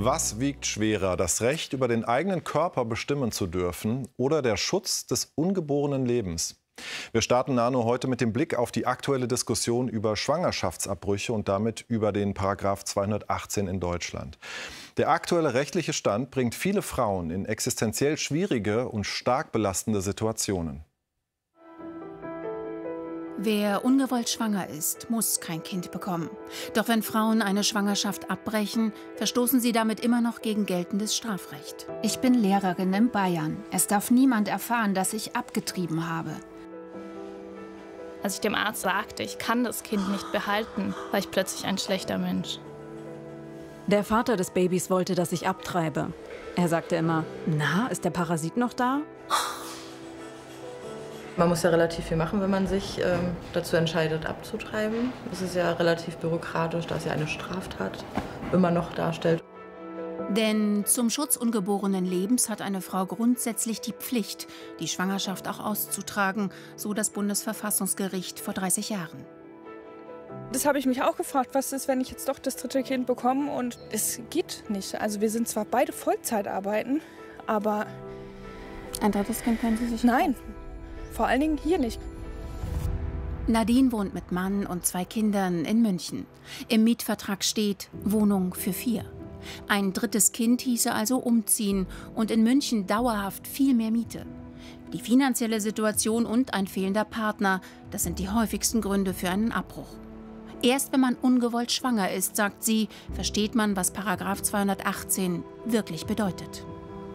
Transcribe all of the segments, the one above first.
Was wiegt schwerer, das Recht, über den eigenen Körper bestimmen zu dürfen oder der Schutz des ungeborenen Lebens? Wir starten Nano heute mit dem Blick auf die aktuelle Diskussion über Schwangerschaftsabbrüche und damit über den Paragraph 218 in Deutschland. Der aktuelle rechtliche Stand bringt viele Frauen in existenziell schwierige und stark belastende Situationen. Wer ungewollt schwanger ist, muss kein Kind bekommen. Doch wenn Frauen eine Schwangerschaft abbrechen, verstoßen sie damit immer noch gegen geltendes Strafrecht. Ich bin Lehrerin in Bayern. Es darf niemand erfahren, dass ich abgetrieben habe. Als ich dem Arzt sagte, ich kann das Kind nicht behalten, war ich plötzlich ein schlechter Mensch. Der Vater des Babys wollte, dass ich abtreibe. Er sagte immer, na, ist der Parasit noch da? Man muss ja relativ viel machen, wenn man sich dazu entscheidet, abzutreiben. Es ist ja relativ bürokratisch, da es ja eine Straftat immer noch darstellt. Denn zum Schutz ungeborenen Lebens hat eine Frau grundsätzlich die Pflicht, die Schwangerschaft auch auszutragen, so das Bundesverfassungsgericht vor 30 Jahren. Das habe ich mich auch gefragt, was ist, wenn ich jetzt doch das dritte Kind bekomme? Und es geht nicht. Also wir sind zwar beide Vollzeit arbeiten, aber... Ein drittes Kind können Sie sich... Nein, vor allen Dingen hier nicht. Nadine wohnt mit Mann und 2 Kindern in München. Im Mietvertrag steht Wohnung für 4. Ein drittes Kind hieße also umziehen und in München dauerhaft viel mehr Miete. Die finanzielle Situation und ein fehlender Partner, das sind die häufigsten Gründe für einen Abbruch. Erst wenn man ungewollt schwanger ist, sagt sie, versteht man, was Paragraph 218 wirklich bedeutet.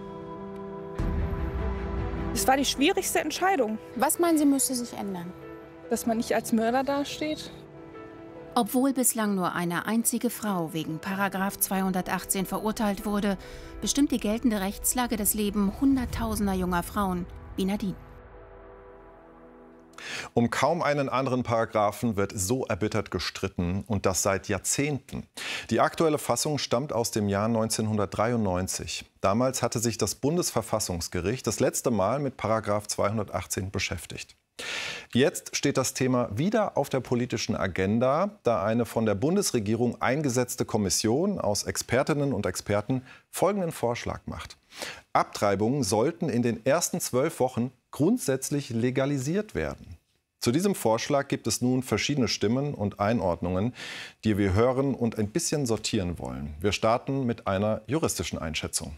Es war die schwierigste Entscheidung. Was meinen Sie, müsste sich ändern? Dass man nicht als Mörder dasteht. Obwohl bislang nur eine einzige Frau wegen Paragraph 218 verurteilt wurde, bestimmt die geltende Rechtslage das Leben hunderttausender junger Frauen wie Nadine. Um kaum einen anderen Paragraphen wird so erbittert gestritten, und das seit Jahrzehnten. Die aktuelle Fassung stammt aus dem Jahr 1993. Damals hatte sich das Bundesverfassungsgericht das letzte Mal mit Paragraph 218 beschäftigt. Jetzt steht das Thema wieder auf der politischen Agenda, da eine von der Bundesregierung eingesetzte Kommission aus Expertinnen und Experten folgenden Vorschlag macht: Abtreibungen sollten in den ersten 12 Wochen grundsätzlich legalisiert werden. Zu diesem Vorschlag gibt es nun verschiedene Stimmen und Einordnungen, die wir hören und ein bisschen sortieren wollen. Wir starten mit einer juristischen Einschätzung.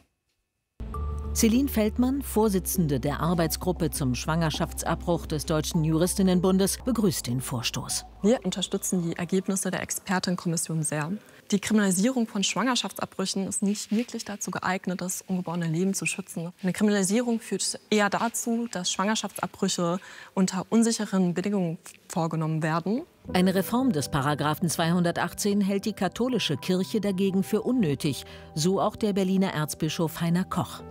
Celine Feldmann, Vorsitzende der Arbeitsgruppe zum Schwangerschaftsabbruch des Deutschen Juristinnenbundes, begrüßt den Vorstoß. Wir unterstützen die Ergebnisse der Expertenkommission sehr. Die Kriminalisierung von Schwangerschaftsabbrüchen ist nicht wirklich dazu geeignet, das ungeborene Leben zu schützen. Eine Kriminalisierung führt eher dazu, dass Schwangerschaftsabbrüche unter unsicheren Bedingungen vorgenommen werden. Eine Reform des Paragraphen 218 hält die katholische Kirche dagegen für unnötig, so auch der Berliner Erzbischof Heiner Koch.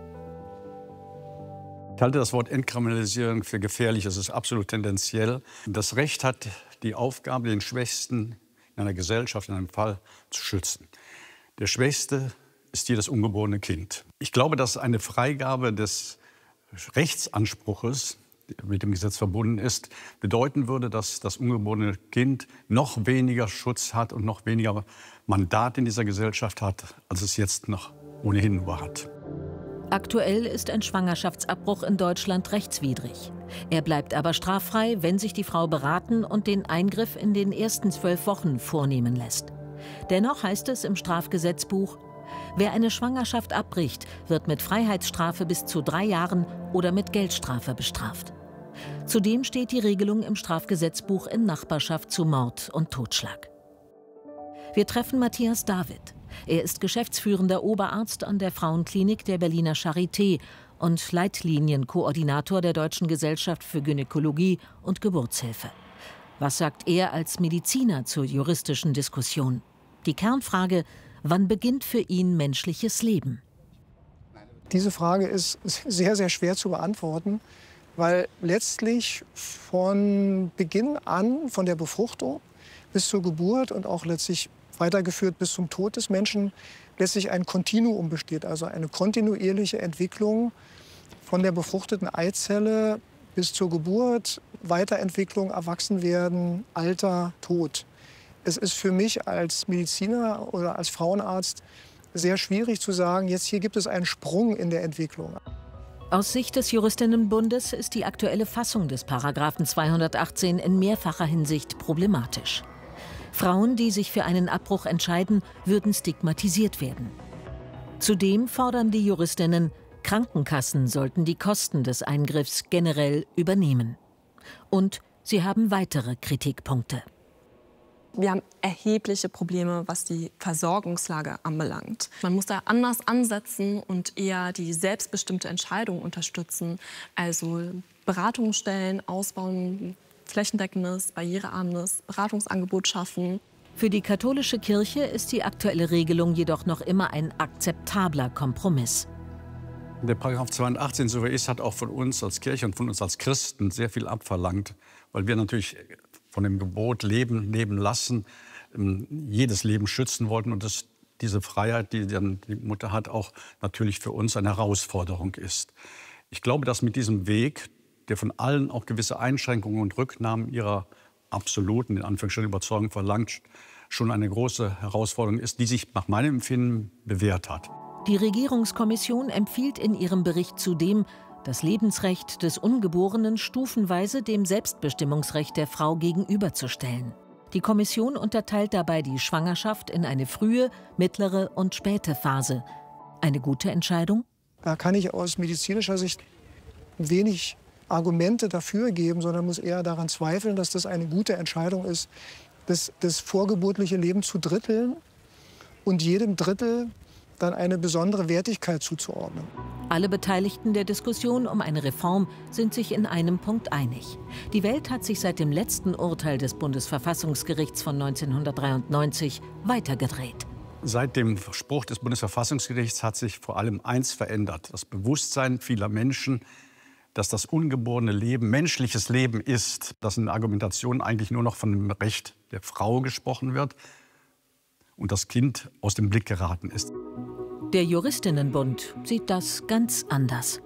Ich halte das Wort Entkriminalisierung für gefährlich. Es ist absolut tendenziell. Das Recht hat die Aufgabe, den Schwächsten in einer Gesellschaft, in einem Fall, zu schützen. Der Schwächste ist hier das ungeborene Kind. Ich glaube, dass eine Freigabe des Rechtsanspruches, der mit dem Gesetz verbunden ist, bedeuten würde, dass das ungeborene Kind noch weniger Schutz hat und noch weniger Mandat in dieser Gesellschaft hat, als es jetzt noch ohnehin nur hat. Aktuell ist ein Schwangerschaftsabbruch in Deutschland rechtswidrig. Er bleibt aber straffrei, wenn sich die Frau beraten und den Eingriff in den ersten 12 Wochen vornehmen lässt. Dennoch heißt es im Strafgesetzbuch: Wer eine Schwangerschaft abbricht, wird mit Freiheitsstrafe bis zu 3 Jahren oder mit Geldstrafe bestraft. Zudem steht die Regelung im Strafgesetzbuch in Nachbarschaft zu Mord und Totschlag. Wir treffen Matthias David. Er ist geschäftsführender Oberarzt an der Frauenklinik der Berliner Charité und Leitlinienkoordinator der Deutschen Gesellschaft für Gynäkologie und Geburtshilfe. Was sagt er als Mediziner zur juristischen Diskussion? Die Kernfrage: Wann beginnt für ihn menschliches Leben? Diese Frage ist sehr, sehr schwer zu beantworten, weil letztlich von Beginn an, von der Befruchtung bis zur Geburt und auch letztlich weitergeführt bis zum Tod des Menschen, letztlich ein Kontinuum besteht, also eine kontinuierliche Entwicklung von der befruchteten Eizelle bis zur Geburt, Weiterentwicklung, Erwachsenwerden, Alter, Tod. Es ist für mich als Mediziner oder als Frauenarzt sehr schwierig zu sagen, jetzt hier gibt es einen Sprung in der Entwicklung. Aus Sicht des Juristinnenbundes ist die aktuelle Fassung des Paragraphen 218 in mehrfacher Hinsicht problematisch. Frauen, die sich für einen Abbruch entscheiden, würden stigmatisiert werden. Zudem fordern die Juristinnen, Krankenkassen sollten die Kosten des Eingriffs generell übernehmen. Und sie haben weitere Kritikpunkte. Wir haben erhebliche Probleme, was die Versorgungslage anbelangt. Man muss da anders ansetzen und eher die selbstbestimmte Entscheidung unterstützen. Also Beratungsstellen ausbauen, flächendeckendes, barrierearmes Beratungsangebot schaffen. Für die katholische Kirche ist die aktuelle Regelung jedoch noch immer ein akzeptabler Kompromiss. Der Paragraph 218, so wie er ist, hat auch von uns als Kirche und von uns als Christen sehr viel abverlangt, weil wir natürlich von dem Gebot Leben, Leben lassen, jedes Leben schützen wollten und diese Freiheit, die dann die Mutter hat, auch natürlich für uns eine Herausforderung ist. Ich glaube, dass mit diesem Weg, der von allen auch gewisse Einschränkungen und Rücknahmen ihrer absoluten, in Anführungsstrichen, Überzeugung verlangt, schon eine große Herausforderung ist, die sich nach meinem Empfinden bewährt hat. Die Regierungskommission empfiehlt in ihrem Bericht zudem, das Lebensrecht des Ungeborenen stufenweise dem Selbstbestimmungsrecht der Frau gegenüberzustellen. Die Kommission unterteilt dabei die Schwangerschaft in eine frühe, mittlere und späte Phase. Eine gute Entscheidung? Da kann ich aus medizinischer Sicht wenig Argumente dafür geben, sondern muss eher daran zweifeln, dass das eine gute Entscheidung ist, das vorgeburtliche Leben zu dritteln und jedem Drittel dann eine besondere Wertigkeit zuzuordnen. Alle Beteiligten der Diskussion um eine Reform sind sich in einem Punkt einig. Die Welt hat sich seit dem letzten Urteil des Bundesverfassungsgerichts von 1993 weitergedreht. Seit dem Spruch des Bundesverfassungsgerichts hat sich vor allem eins verändert: das Bewusstsein vieler Menschen, dass das ungeborene Leben menschliches Leben ist, dass in der Argumentation eigentlich nur noch von dem Recht der Frau gesprochen wird und das Kind aus dem Blick geraten ist. Der Juristinnenbund sieht das ganz anders.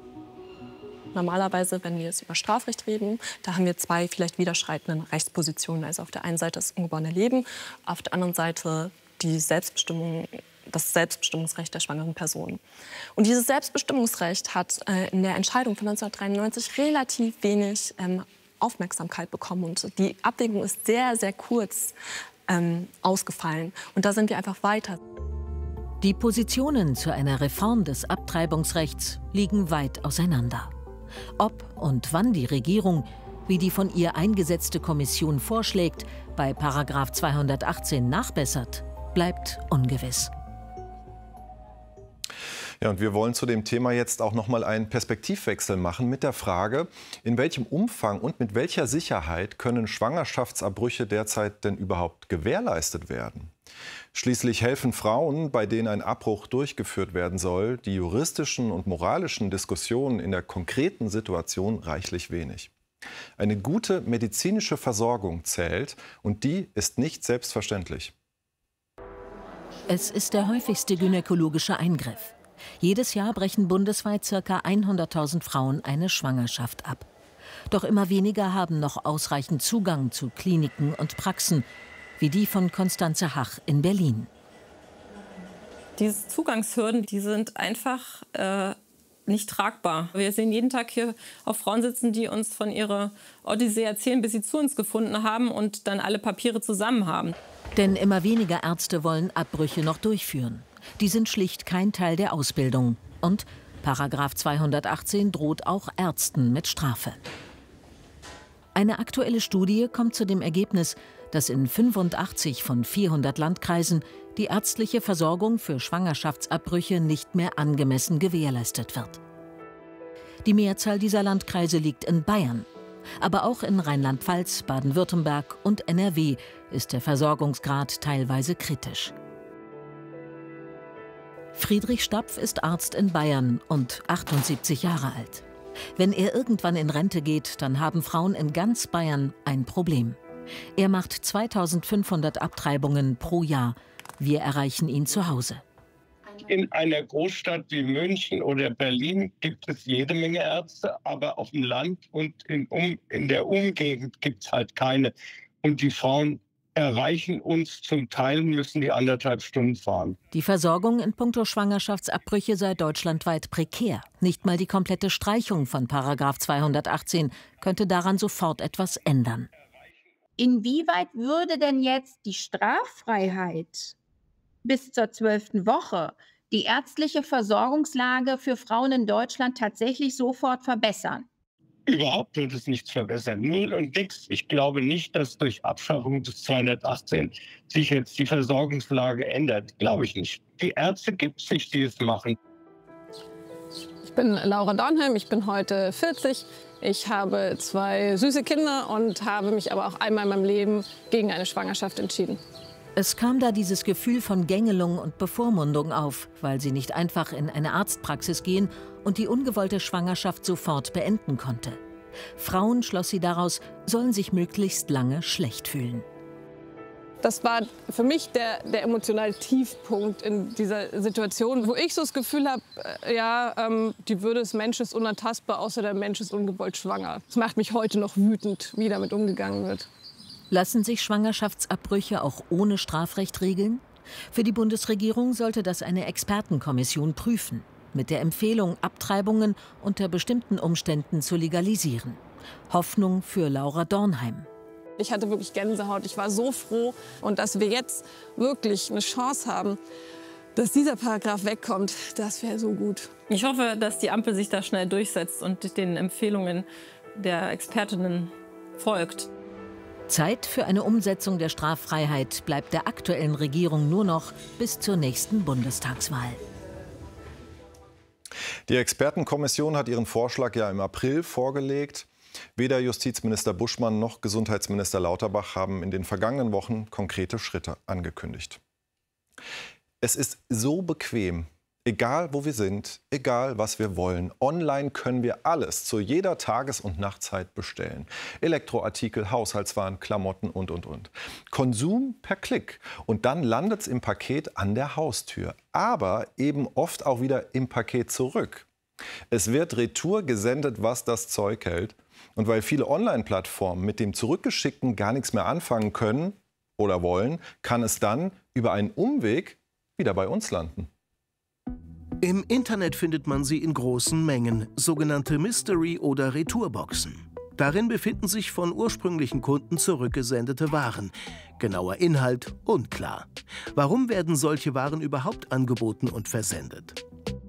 Normalerweise, wenn wir jetzt über Strafrecht reden, da haben wir zwei vielleicht widerstreitende Rechtspositionen. Also auf der einen Seite das ungeborene Leben, auf der anderen Seite die Selbstbestimmung, das Selbstbestimmungsrecht der schwangeren Person. Und dieses Selbstbestimmungsrecht hat in der Entscheidung von 1993 relativ wenig Aufmerksamkeit bekommen. Und die Abwägung ist sehr, sehr kurz ausgefallen. Und da sind wir einfach weiter. Die Positionen zu einer Reform des Abtreibungsrechts liegen weit auseinander. Ob und wann die Regierung, wie die von ihr eingesetzte Kommission vorschlägt, bei § 218 nachbessert, bleibt ungewiss. Ja, und wir wollen zu dem Thema jetzt auch noch mal einen Perspektivwechsel machen mit der Frage, in welchem Umfang und mit welcher Sicherheit können Schwangerschaftsabbrüche derzeit denn überhaupt gewährleistet werden? Schließlich helfen Frauen, bei denen ein Abbruch durchgeführt werden soll, die juristischen und moralischen Diskussionen in der konkreten Situation reichlich wenig. Eine gute medizinische Versorgung zählt und die ist nicht selbstverständlich. Es ist der häufigste gynäkologische Eingriff. Jedes Jahr brechen bundesweit ca. 100.000 Frauen eine Schwangerschaft ab. Doch immer weniger haben noch ausreichend Zugang zu Kliniken und Praxen, wie die von Constanze Hach in Berlin. Diese Zugangshürden, die sind einfach nicht tragbar. Wir sehen jeden Tag hier auch Frauen sitzen, die uns von ihrer Odyssee erzählen, bis sie zu uns gefunden haben und dann alle Papiere zusammen haben. Denn immer weniger Ärzte wollen Abbrüche noch durchführen. Die sind schlicht kein Teil der Ausbildung. Und § 218 droht auch Ärzten mit Strafe. Eine aktuelle Studie kommt zu dem Ergebnis, dass in 85 von 400 Landkreisen die ärztliche Versorgung für Schwangerschaftsabbrüche nicht mehr angemessen gewährleistet wird. Die Mehrzahl dieser Landkreise liegt in Bayern. Aber auch in Rheinland-Pfalz, Baden-Württemberg und NRW ist der Versorgungsgrad teilweise kritisch. Friedrich Stapf ist Arzt in Bayern und 78 Jahre alt. Wenn er irgendwann in Rente geht, dann haben Frauen in ganz Bayern ein Problem. Er macht 2500 Abtreibungen pro Jahr. Wir erreichen ihn zu Hause. In einer Großstadt wie München oder Berlin gibt es jede Menge Ärzte, aber auf dem Land und in der Umgegend gibt es halt keine. Und die Frauen erreichen uns zum Teil, müssen die 1,5 Stunden fahren. Die Versorgung in puncto Schwangerschaftsabbrüche sei deutschlandweit prekär. Nicht mal die komplette Streichung von § 218 könnte daran sofort etwas ändern. Inwieweit würde denn jetzt die Straffreiheit bis zur 12. Woche die ärztliche Versorgungslage für Frauen in Deutschland tatsächlich sofort verbessern? Überhaupt wird es nichts verbessern. Null und nix. Ich glaube nicht, dass durch Abschaffung des 218 sich jetzt die Versorgungslage ändert. Glaube ich nicht. Die Ärzte gibt es nicht, die es machen. Ich bin Laura Dornheim, ich bin heute 40. Ich habe 2 süße Kinder und habe mich aber auch einmal in meinem Leben gegen eine Schwangerschaft entschieden. Es kam da dieses Gefühl von Gängelung und Bevormundung auf, weil sie nicht einfach in eine Arztpraxis gehen und die ungewollte Schwangerschaft sofort beenden konnte. Frauen, schloss sie daraus, sollen sich möglichst lange schlecht fühlen. Das war für mich der emotionale Tiefpunkt in dieser Situation, wo ich so das Gefühl habe, die Würde des Menschen ist unantastbar, außer der Mensch ist ungewollt schwanger. Das macht mich heute noch wütend, wie damit umgegangen wird. Lassen sich Schwangerschaftsabbrüche auch ohne Strafrecht regeln? Für die Bundesregierung sollte das eine Expertenkommission prüfen, mit der Empfehlung, Abtreibungen unter bestimmten Umständen zu legalisieren. Hoffnung für Laura Dornheim. Ich hatte wirklich Gänsehaut. Ich war so froh. Und dass wir jetzt wirklich eine Chance haben, dass dieser Paragraph wegkommt, das wäre so gut. Ich hoffe, dass die Ampel sich da schnell durchsetzt und den Empfehlungen der Expertinnen folgt. Zeit für eine Umsetzung der Straffreiheit bleibt der aktuellen Regierung nur noch bis zur nächsten Bundestagswahl. Die Expertenkommission hat ihren Vorschlag ja im April vorgelegt. Weder Justizminister Buschmann noch Gesundheitsminister Lauterbach haben in den vergangenen Wochen konkrete Schritte angekündigt. Es ist so bequem, egal wo wir sind, egal was wir wollen. Online können wir alles zu jeder Tages- und Nachtzeit bestellen. Elektroartikel, Haushaltswaren, Klamotten und. Konsum per Klick. Und dann landet es im Paket an der Haustür. Aber eben oft auch wieder im Paket zurück. Es wird retour gesendet, was das Zeug hält. Und weil viele Online-Plattformen mit dem Zurückgeschickten gar nichts mehr anfangen können oder wollen, kann es dann über einen Umweg wieder bei uns landen. Im Internet findet man sie in großen Mengen, sogenannte Mystery- oder Retourboxen. Darin befinden sich von ursprünglichen Kunden zurückgesendete Waren. Genauer Inhalt unklar. Warum werden solche Waren überhaupt angeboten und versendet?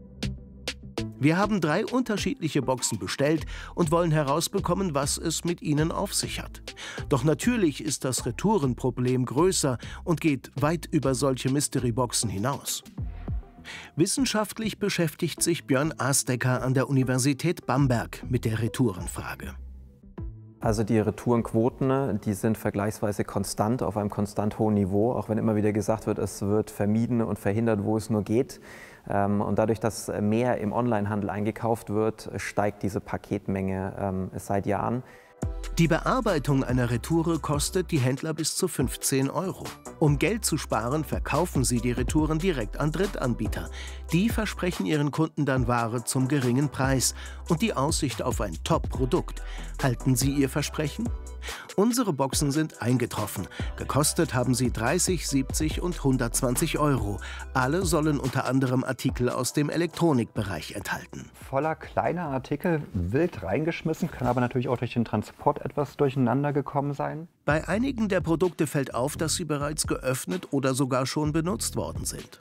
Wir haben 3 unterschiedliche Boxen bestellt und wollen herausbekommen, was es mit ihnen auf sich hat. Doch natürlich ist das Retourenproblem größer und geht weit über solche Mystery-Boxen hinaus. Wissenschaftlich beschäftigt sich Björn Astecker an der Universität Bamberg mit der Retourenfrage. Also die Retourenquoten, die sind vergleichsweise konstant, auf einem konstant hohen Niveau, auch wenn immer wieder gesagt wird, es wird vermieden und verhindert, wo es nur geht. Und dadurch, dass mehr im Onlinehandel eingekauft wird, steigt diese Paketmenge seit Jahren. Die Bearbeitung einer Retoure kostet die Händler bis zu 15 €. Um Geld zu sparen, verkaufen sie die Retouren direkt an Drittanbieter. Die versprechen ihren Kunden dann Ware zum geringen Preis und die Aussicht auf ein Top-Produkt. Halten sie ihr Versprechen? Unsere Boxen sind eingetroffen. Gekostet haben sie 30, 70 und 120 €. Alle sollen unter anderem Artikel aus dem Elektronikbereich enthalten. Voller kleiner Artikel, wild reingeschmissen, kann aber natürlich auch durch den Transport etwas durcheinander gekommen sein. Bei einigen der Produkte fällt auf, dass sie bereits geöffnet oder sogar schon benutzt worden sind.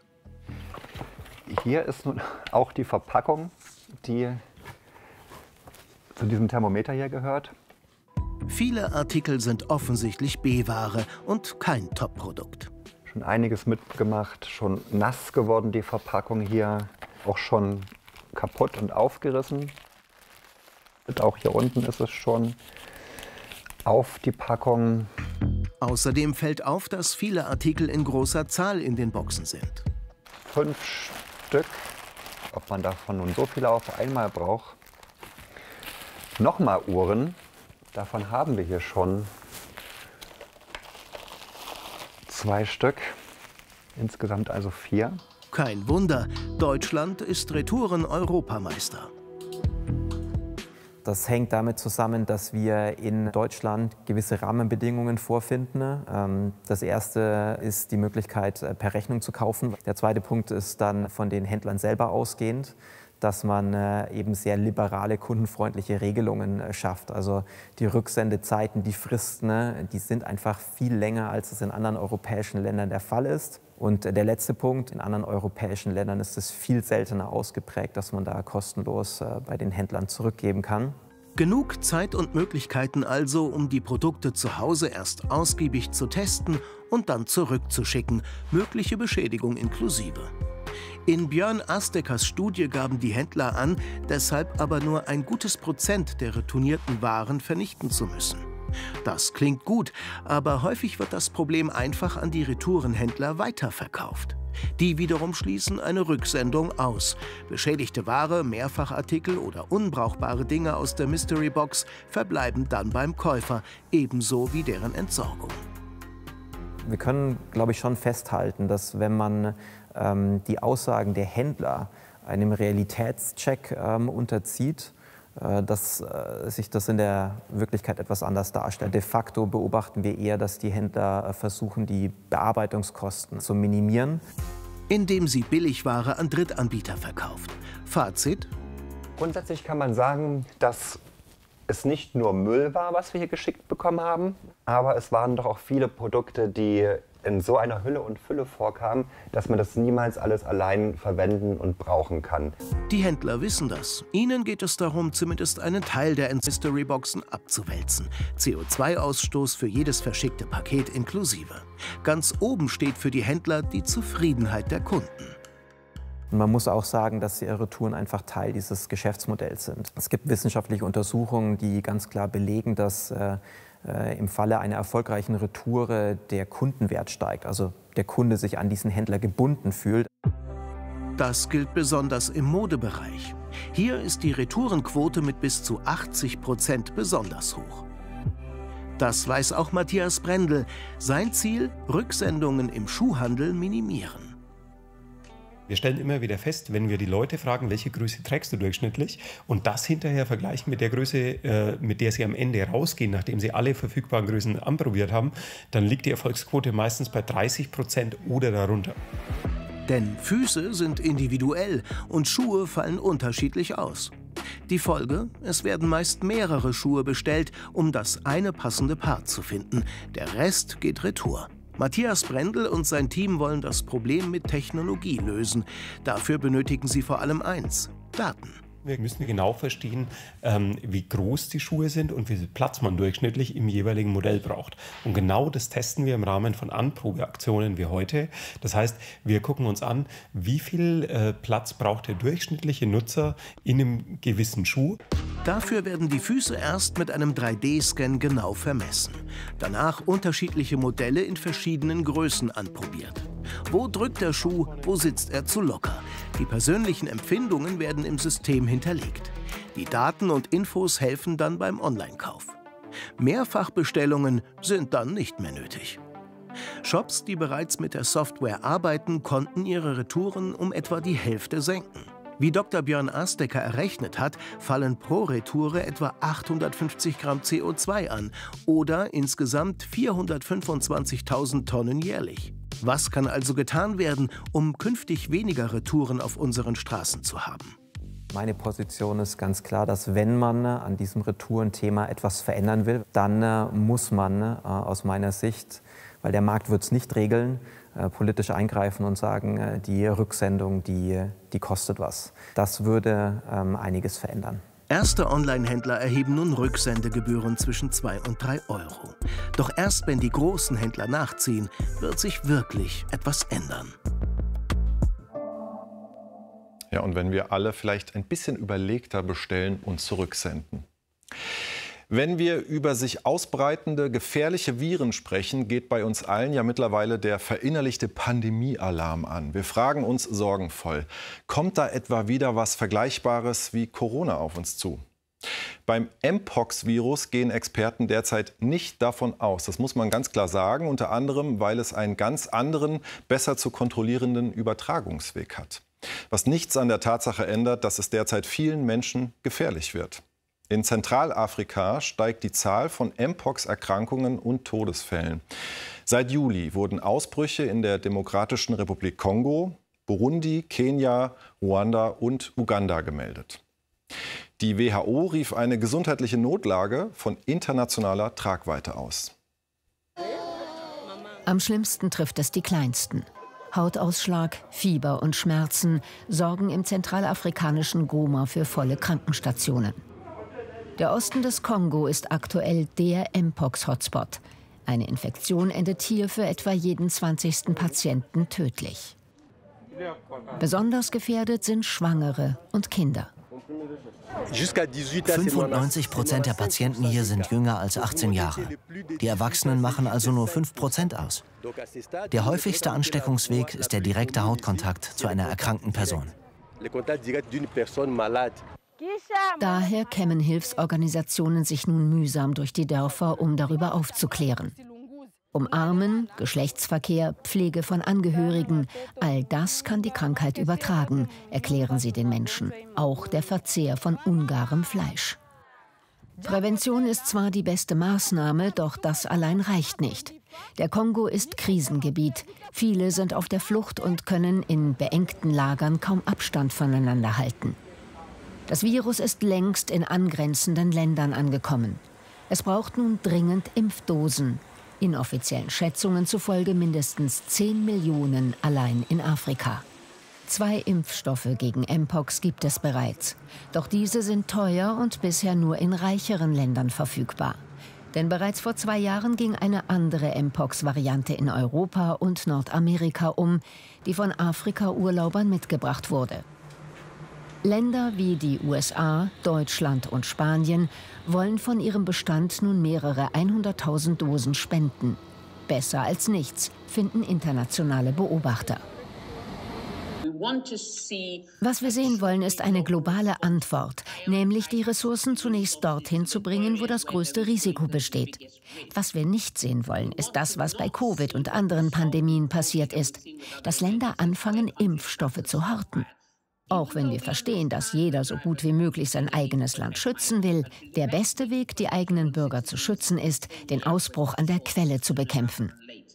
Hier ist nun auch die Verpackung, die zu diesem Thermometer hier gehört. Viele Artikel sind offensichtlich B-Ware und kein Top-Produkt. Schon einiges mitgemacht, schon nass geworden die Verpackung hier, auch schon kaputt und aufgerissen. Und auch hier unten ist es schon auf die Packung. Außerdem fällt auf, dass viele Artikel in großer Zahl in den Boxen sind. 5 Stück, ob man davon nun so viele auf einmal braucht. Nochmal Uhren. Davon haben wir hier schon 2 Stück, insgesamt also 4. Kein Wunder, Deutschland ist Retouren-Europameister. Das hängt damit zusammen, dass wir in Deutschland gewisse Rahmenbedingungen vorfinden. Das erste ist die Möglichkeit, per Rechnung zu kaufen. Der zweite Punkt ist dann von den Händlern selber ausgehend, dass man eben sehr liberale, kundenfreundliche Regelungen schafft. Also die Rücksendezeiten, die Fristen, die sind einfach viel länger, als es in anderen europäischen Ländern der Fall ist. Und der letzte Punkt, in anderen europäischen Ländern ist es viel seltener ausgeprägt, dass man da kostenlos bei den Händlern zurückgeben kann. Genug Zeit und Möglichkeiten also, um die Produkte zu Hause erst ausgiebig zu testen und dann zurückzuschicken, mögliche Beschädigung inklusive. In Björn Astekers Studie gaben die Händler an, deshalb aber nur ein gutes Prozent der retournierten Waren vernichten zu müssen. Das klingt gut, aber häufig wird das Problem einfach an die Retourenhändler weiterverkauft. Die wiederum schließen eine Rücksendung aus. Beschädigte Ware, Mehrfachartikel oder unbrauchbare Dinge aus der Mystery Box verbleiben dann beim Käufer, ebenso wie deren Entsorgung. Wir können, glaube ich, schon festhalten, dass wenn man die Aussagen der Händler einem Realitätscheck unterzieht, dass sich das in der Wirklichkeit etwas anders darstellt. De facto beobachten wir eher, dass die Händler versuchen, die Bearbeitungskosten zu minimieren. Indem sie Billigware an Drittanbieter verkauft. Fazit? Grundsätzlich kann man sagen, dass es nicht nur Müll war, was wir hier geschickt bekommen haben, aber es waren doch auch viele Produkte, die in so einer Hülle und Fülle vorkamen, dass man das niemals alles allein verwenden und brauchen kann. Die Händler wissen das. Ihnen geht es darum, zumindest einen Teil der Mystery-Boxen abzuwälzen. CO2-Ausstoß für jedes verschickte Paket inklusive. Ganz oben steht für die Händler die Zufriedenheit der Kunden. Man muss auch sagen, dass die Retouren einfach Teil dieses Geschäftsmodells sind. Es gibt wissenschaftliche Untersuchungen, die ganz klar belegen, dass im Falle einer erfolgreichen Retoure der Kundenwert steigt, also der Kunde sich an diesen Händler gebunden fühlt. Das gilt besonders im Modebereich. Hier ist die Retourenquote mit bis zu 80% besonders hoch. Das weiß auch Matthias Brendel. Sein Ziel: Rücksendungen im Schuhhandel minimieren. Wir stellen immer wieder fest, wenn wir die Leute fragen, welche Größe trägst du durchschnittlich, und das hinterher vergleichen mit der Größe, mit der sie am Ende rausgehen, nachdem sie alle verfügbaren Größen anprobiert haben, dann liegt die Erfolgsquote meistens bei 30% oder darunter. Denn Füße sind individuell und Schuhe fallen unterschiedlich aus. Die Folge: Es werden meist mehrere Schuhe bestellt, um das eine passende Paar zu finden. Der Rest geht retour. Matthias Brendel und sein Team wollen das Problem mit Technologie lösen. Dafür benötigen sie vor allem eins: Daten. Wir müssen genau verstehen, wie groß die Schuhe sind und wie viel Platz man durchschnittlich im jeweiligen Modell braucht. Und genau das testen wir im Rahmen von Anprobeaktionen wie heute. Das heißt, wir gucken uns an, wie viel Platz braucht der durchschnittliche Nutzer in einem gewissen Schuh. Dafür werden die Füße erst mit einem 3D-Scan genau vermessen. Danach unterschiedliche Modelle in verschiedenen Größen anprobiert. Wo drückt der Schuh, wo sitzt er zu locker? Die persönlichen Empfindungen werden im System hinterlegt. Die Daten und Infos helfen dann beim Online-Kauf. Mehrfachbestellungen sind dann nicht mehr nötig. Shops, die bereits mit der Software arbeiten, konnten ihre Retouren um etwa die Hälfte senken. Wie Dr. Björn Asteker errechnet hat, fallen pro Retoure etwa 850 Gramm CO2 an oder insgesamt 425.000 Tonnen jährlich. Was kann also getan werden, um künftig weniger Retouren auf unseren Straßen zu haben? Meine Position ist ganz klar, dass wenn man an diesem Retourenthema etwas verändern will, dann muss man aus meiner Sicht, weil der Markt wird es nicht regeln, politisch eingreifen und sagen, die Rücksendung, die kostet was. Das würde einiges verändern. Erste Online-Händler erheben nun Rücksendegebühren zwischen 2 und 3 Euro. Doch erst wenn die großen Händler nachziehen, wird sich wirklich etwas ändern. Ja, und wenn wir alle vielleicht ein bisschen überlegter bestellen und zurücksenden. Wenn wir über sich ausbreitende gefährliche Viren sprechen, geht bei uns allen ja mittlerweile der verinnerlichte Pandemie-Alarm an. Wir fragen uns sorgenvoll, kommt da etwa wieder was Vergleichbares wie Corona auf uns zu? Beim Mpox-Virus gehen Experten derzeit nicht davon aus. Das muss man ganz klar sagen, unter anderem, weil es einen ganz anderen, besser zu kontrollierenden Übertragungsweg hat. Was nichts an der Tatsache ändert, dass es derzeit vielen Menschen gefährlich wird. In Zentralafrika steigt die Zahl von Mpox-Erkrankungen und Todesfällen. Seit Juli wurden Ausbrüche in der Demokratischen Republik Kongo, Burundi, Kenia, Ruanda und Uganda gemeldet. Die WHO rief eine gesundheitliche Notlage von internationaler Tragweite aus. Am schlimmsten trifft es die Kleinsten. Hautausschlag, Fieber und Schmerzen sorgen im zentralafrikanischen Goma für volle Krankenstationen. Der Osten des Kongo ist aktuell der Mpox-Hotspot. Eine Infektion endet hier für etwa jeden 20. Patienten tödlich. Besonders gefährdet sind Schwangere und Kinder. 95% der Patienten hier sind jünger als 18 Jahre. Die Erwachsenen machen also nur 5% aus. Der häufigste Ansteckungsweg ist der direkte Hautkontakt zu einer erkrankten Person. Daher kämmen Hilfsorganisationen sich nun mühsam durch die Dörfer, um darüber aufzuklären. Umarmen, Geschlechtsverkehr, Pflege von Angehörigen, all das kann die Krankheit übertragen, erklären sie den Menschen. Auch der Verzehr von ungarem Fleisch. Prävention ist zwar die beste Maßnahme, doch das allein reicht nicht. Der Kongo ist Krisengebiet. Viele sind auf der Flucht und können in beengten Lagern kaum Abstand voneinander halten. Das Virus ist längst in angrenzenden Ländern angekommen. Es braucht nun dringend Impfdosen. Inoffiziellen Schätzungen zufolge mindestens 10 Millionen allein in Afrika. 2 Impfstoffe gegen Mpox gibt es bereits. Doch diese sind teuer und bisher nur in reicheren Ländern verfügbar. Denn bereits vor 2 Jahren ging eine andere Mpox-Variante in Europa und Nordamerika um, die von Afrika-Urlaubern mitgebracht wurde. Länder wie die USA, Deutschland und Spanien wollen von ihrem Bestand nun mehrere 100.000 Dosen spenden. Besser als nichts, finden internationale Beobachter. Was wir sehen wollen, ist eine globale Antwort, nämlich die Ressourcen zunächst dorthin zu bringen, wo das größte Risiko besteht. Was wir nicht sehen wollen, ist das, was bei Covid und anderen Pandemien passiert ist, dass Länder anfangen, Impfstoffe zu horten. Auch wenn wir verstehen, dass jeder so gut wie möglich sein eigenes Land schützen will, der beste Weg, die eigenen Bürger zu schützen, ist, den Ausbruch an der Quelle zu bekämpfen.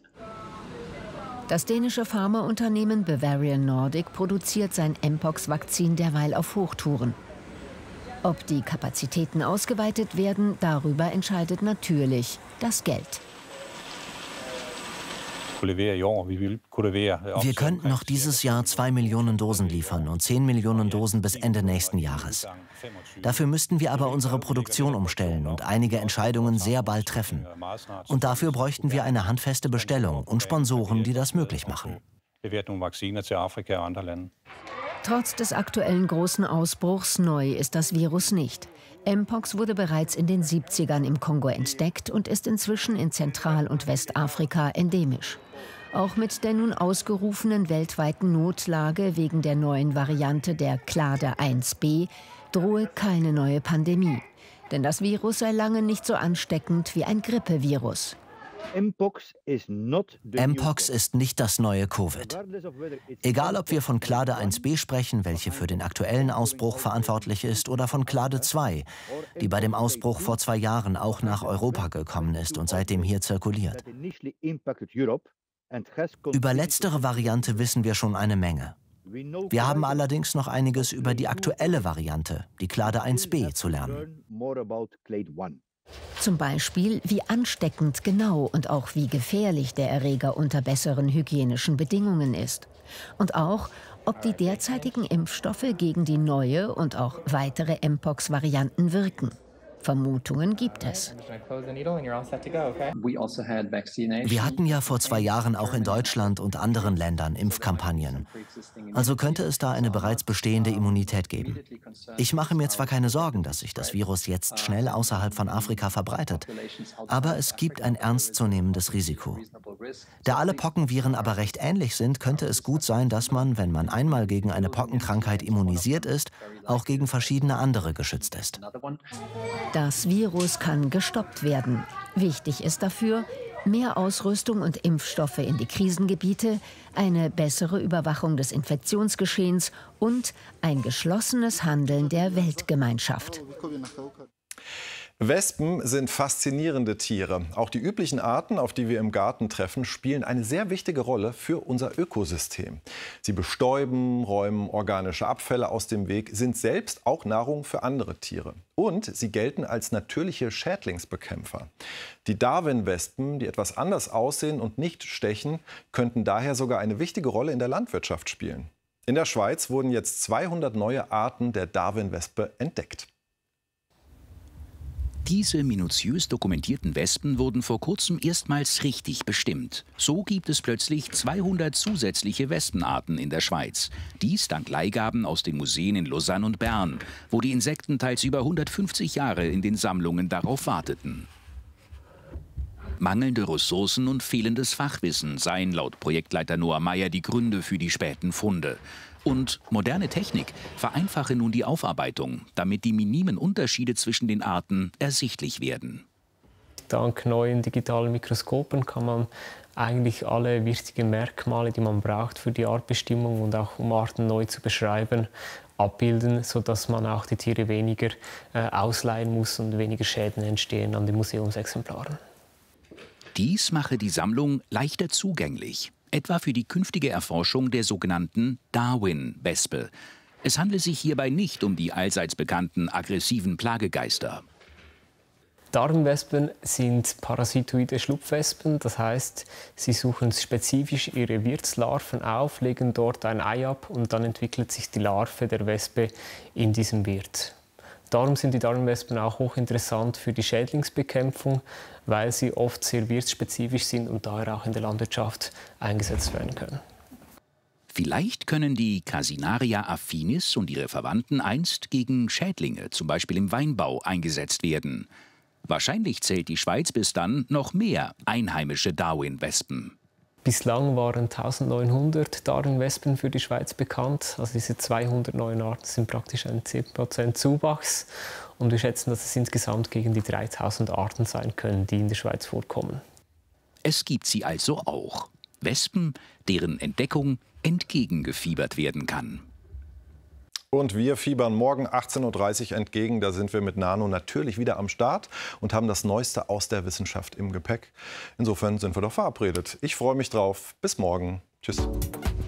Das dänische Pharmaunternehmen Bavarian Nordic produziert sein Mpox-Vakzin derweil auf Hochtouren. Ob die Kapazitäten ausgeweitet werden, darüber entscheidet natürlich das Geld. Wir könnten noch dieses Jahr 2 Millionen Dosen liefern und 10 Millionen Dosen bis Ende nächsten Jahres. Dafür müssten wir aber unsere Produktion umstellen und einige Entscheidungen sehr bald treffen. Und dafür bräuchten wir eine handfeste Bestellung und Sponsoren, die das möglich machen. Trotz des aktuellen großen Ausbruchs neu ist das Virus nicht. Mpox wurde bereits in den 70ern im Kongo entdeckt und ist inzwischen in Zentral- und Westafrika endemisch. Auch mit der nun ausgerufenen weltweiten Notlage wegen der neuen Variante der Clade 1b drohe keine neue Pandemie. Denn das Virus sei lange nicht so ansteckend wie ein Grippevirus. Mpox ist nicht das neue Covid. Egal, ob wir von Clade 1b sprechen, welche für den aktuellen Ausbruch verantwortlich ist, oder von Clade 2, die bei dem Ausbruch vor 2 Jahren auch nach Europa gekommen ist und seitdem hier zirkuliert. Über letztere Variante wissen wir schon eine Menge. Wir haben allerdings noch einiges über die aktuelle Variante, die Clade 1b, zu lernen. Zum Beispiel, wie ansteckend genau und auch wie gefährlich der Erreger unter besseren hygienischen Bedingungen ist. Und auch, ob die derzeitigen Impfstoffe gegen die neue und auch weitere Mpox-Varianten wirken. Vermutungen gibt es. Wir hatten ja vor 2 Jahren auch in Deutschland und anderen Ländern Impfkampagnen. Also könnte es da eine bereits bestehende Immunität geben. Ich mache mir zwar keine Sorgen, dass sich das Virus jetzt schnell außerhalb von Afrika verbreitet, aber es gibt ein ernstzunehmendes Risiko. Da alle Pockenviren aber recht ähnlich sind, könnte es gut sein, dass man, wenn man einmal gegen eine Pockenkrankheit immunisiert ist, auch gegen verschiedene andere geschützt ist. Das Virus kann gestoppt werden. Wichtig ist dafür mehr Ausrüstung und Impfstoffe in die Krisengebiete, eine bessere Überwachung des Infektionsgeschehens und ein geschlossenes Handeln der Weltgemeinschaft. Wespen sind faszinierende Tiere. Auch die üblichen Arten, auf die wir im Garten treffen, spielen eine sehr wichtige Rolle für unser Ökosystem. Sie bestäuben, räumen organische Abfälle aus dem Weg, sind selbst auch Nahrung für andere Tiere. Und sie gelten als natürliche Schädlingsbekämpfer. Die Darwin-Wespen, die etwas anders aussehen und nicht stechen, könnten daher sogar eine wichtige Rolle in der Landwirtschaft spielen. In der Schweiz wurden jetzt 200 neue Arten der Darwin-Wespe entdeckt. Diese minutiös dokumentierten Wespen wurden vor kurzem erstmals richtig bestimmt. So gibt es plötzlich 200 zusätzliche Wespenarten in der Schweiz. Dies dank Leihgaben aus den Museen in Lausanne und Bern, wo die Insekten teils über 150 Jahre in den Sammlungen darauf warteten. Mangelnde Ressourcen und fehlendes Fachwissen seien laut Projektleiter Noah Meyer die Gründe für die späten Funde. Und moderne Technik vereinfache nun die Aufarbeitung, damit die minimen Unterschiede zwischen den Arten ersichtlich werden. Dank neuen digitalen Mikroskopen kann man eigentlich alle wichtigen Merkmale, die man braucht für die Artbestimmung und auch um Arten neu zu beschreiben, abbilden, sodass man auch die Tiere weniger ausleihen muss und weniger Schäden entstehen an den Museumsexemplaren. Dies mache die Sammlung leichter zugänglich. Etwa für die künftige Erforschung der sogenannten Darwin-Wespe. Es handle sich hierbei nicht um die allseits bekannten aggressiven Plagegeister. Darwin-Wespen sind parasitoide Schlupfwespen, das heißt, sie suchen spezifisch ihre Wirtslarven auf, legen dort ein Ei ab und dann entwickelt sich die Larve der Wespe in diesem Wirt. Darum sind die Darwin-Wespen auch hochinteressant für die Schädlingsbekämpfung, weil sie oft sehr wirtsspezifisch sind und daher auch in der Landwirtschaft eingesetzt werden können. Vielleicht können die Casinaria affinis und ihre Verwandten einst gegen Schädlinge, zum Beispiel im Weinbau, eingesetzt werden. Wahrscheinlich zählt die Schweiz bis dann noch mehr einheimische Darwin-Wespen. Bislang waren 1900 Darwin-Wespen für die Schweiz bekannt. Also diese 200 neuen Arten sind praktisch ein 10% Zuwachs. Und wir schätzen, dass es insgesamt gegen die 3000 Arten sein können, die in der Schweiz vorkommen. Es gibt sie also auch. Wespen, deren Entdeckung entgegengefiebert werden kann. Und wir fiebern morgen 18:30 Uhr entgegen. Da sind wir mit Nano natürlich wieder am Start und haben das Neueste aus der Wissenschaft im Gepäck. Insofern sind wir doch verabredet. Ich freue mich drauf. Bis morgen. Tschüss.